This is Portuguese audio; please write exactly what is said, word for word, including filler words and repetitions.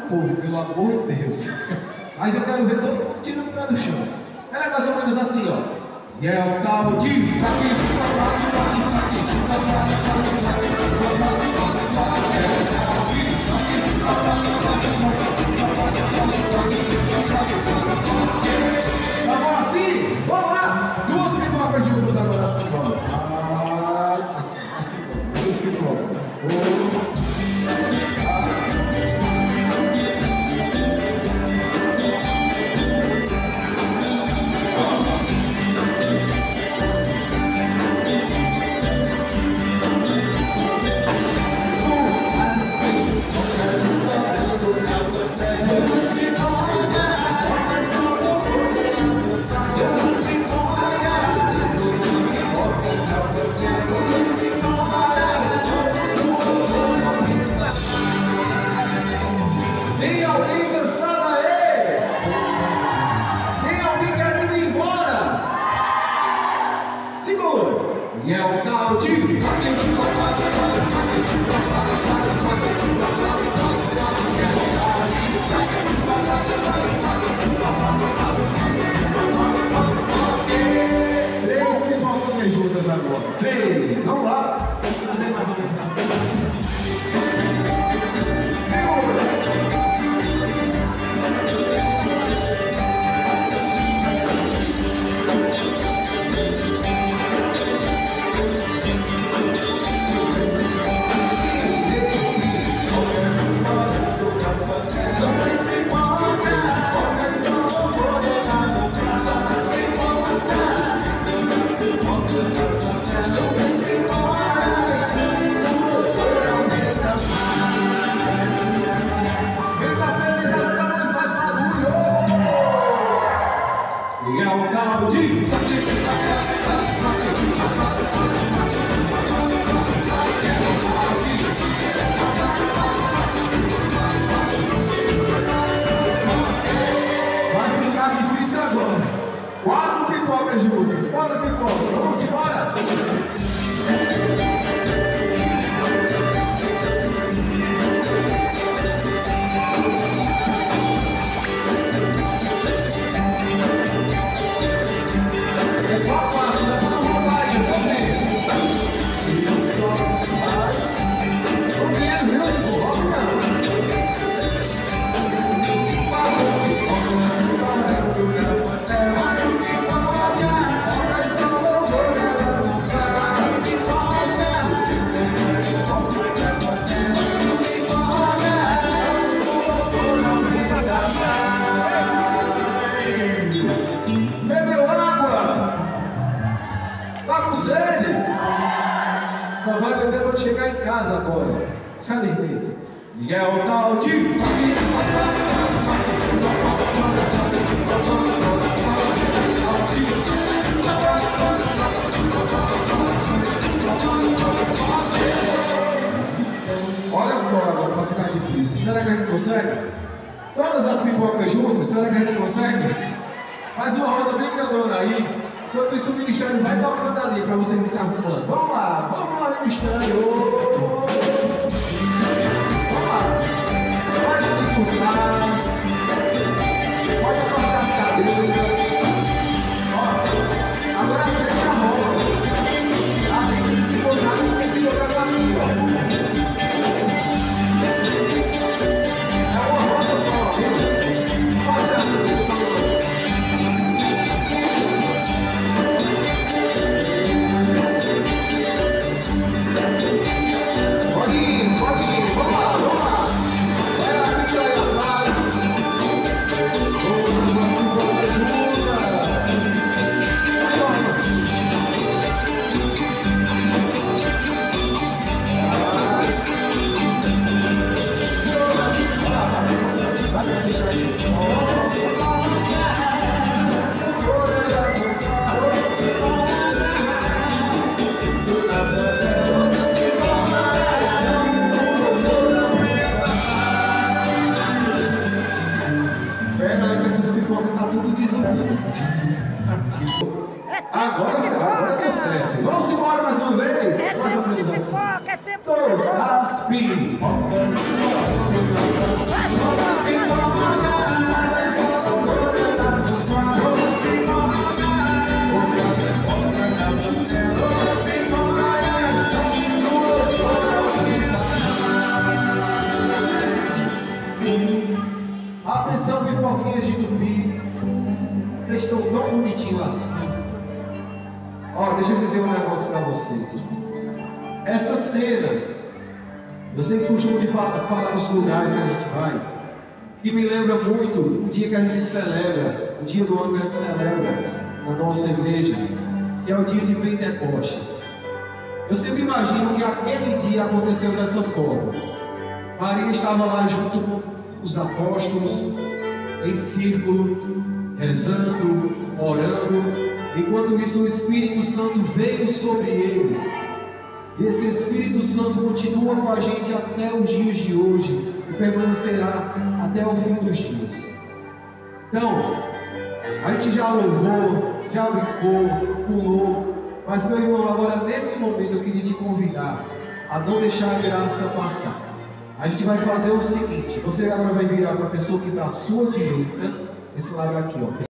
povo, pelo amor de Deus. Mas eu quero ver todo mundo tirando o pé do chão. Ela é mais ou menos assim, ó. E é o tal de... Tá bom assim? Vamos lá! Duas pipocas juntas agora assim, ó. Ah, assim, assim, ó. Duas pipocas. Oh. Tem alguém cansado aí? Tem alguém querendo ir embora? Segura! E é o tal de... Três pipocas juntas agora. Três. Vamos lá. Vamos fazer mais ou menos assim. E é o tal de... Vai ficar difícil agora. Quatro pipocas juntas. Quatro pipocas. Vamos embora? Bebeu água? Tá com sede? Só vai beber quando chegar em casa agora. Felizmente. E é o tal de... Olha só agora, pra ficar difícil. Será que a gente consegue? Todas as pipocas juntas, será que a gente consegue? Faz uma roda bem grandona aí. Enquanto isso o ministério vai tocando ali para vocês se arrumando. Vamos lá, vamos lá, ministério. Vamos lá. Pode ir por trás. Pode afastar as cadeiras. Ó, agora fecha a roda. Tá? Tem que se botar, tem que se botar pra mim, ó. É uma roda só, viu? Faz assim. Agora, agora deu certo. Vamos embora mais uma vez. É Mais ou menos tempo de assim. pipoca, é tempo de Todas pipoca. as pipocas. Atenção, pipoquinhas de Tupi. Vocês estão tão bonitinhos assim. Ó, deixa eu dizer um negócio para vocês. Essa cena, eu sempre costumo de falar, falar nos lugares que a gente vai, e me lembra muito o dia que a gente celebra, o dia do ano que a gente celebra na nossa igreja, que é o dia de Pentecostes. Eu sempre imagino que aquele dia aconteceu dessa forma. Maria estava lá junto com os apóstolos, em círculo, rezando, orando. Enquanto isso, o Espírito Santo veio sobre eles. E esse Espírito Santo continua com a gente até os dias de hoje e permanecerá até o fim dos dias. Então, a gente já louvou, já brincou, pulou, mas meu irmão, agora nesse momento eu queria te convidar a não deixar a graça passar. A gente vai fazer o seguinte: você agora vai virar para a pessoa que está à sua direita, esse lado aqui, ó.